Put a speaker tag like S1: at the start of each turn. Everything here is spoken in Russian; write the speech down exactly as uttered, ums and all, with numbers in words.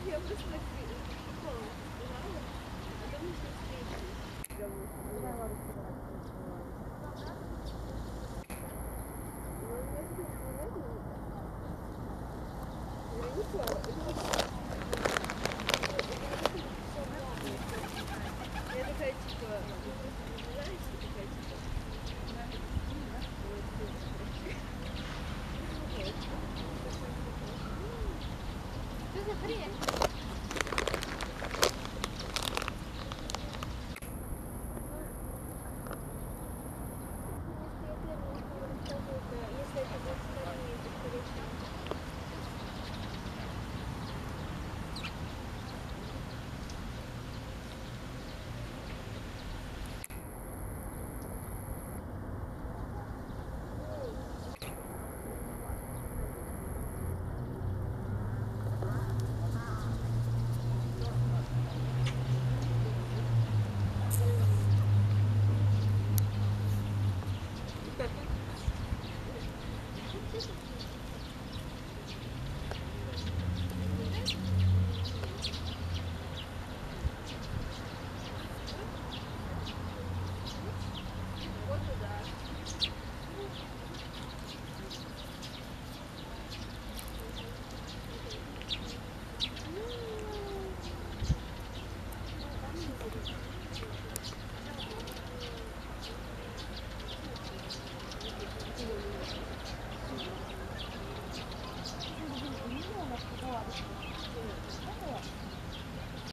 S1: Я просто так прикол сказала, а потом мы с ним встретились.
S2: Давай, ладно, давай.
S1: Ну, я тебе не я не поняла. Я такая, типа, вы просто не знаете, такая, типа,
S3: Что за хрень?
S1: если это будет стороны, то, скорее всего. Вот туда.
S2: Ну, она сказала,